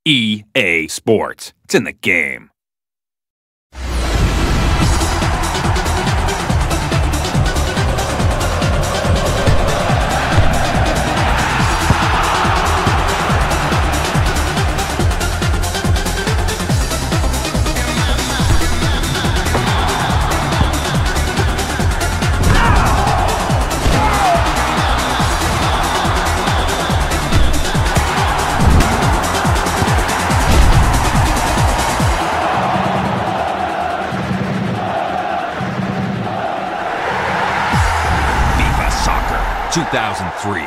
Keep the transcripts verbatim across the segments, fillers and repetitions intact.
E A Sports. It's in the game. two thousand three.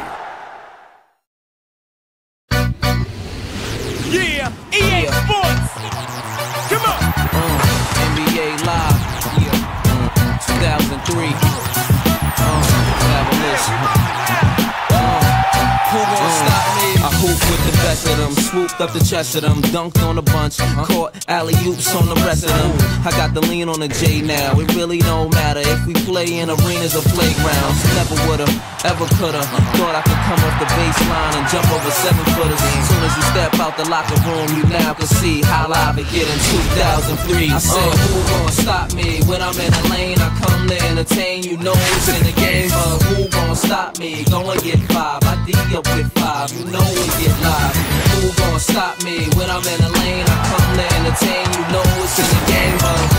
Yeah, E A yeah. Sports. Come on. Uh, N B A Live. Yeah. Uh, two thousand three. Uh, have a listen. Uh, who gon' stop me? I hoop with the best of them, swooped up the chest of them, dunked on a bunch, uh-huh. Caught alley-oops on the rest of them. I got the lean on the J now, it really don't matter if we play in arenas or playgrounds. Never would've, ever could've, thought I could come off the baseline and jump over seven footers. As soon as you step out the locker room, you now can see how live it get in two thousand three. I said, uh, who gon' stop me when I'm in the lane? I come to entertain, you know it's in the game. But who gon' stop me? Go and get five, I D up with five, you know we get live. Who gon' stop me when I'm in the lane? I come to entertain, you know it's in the game. Uh,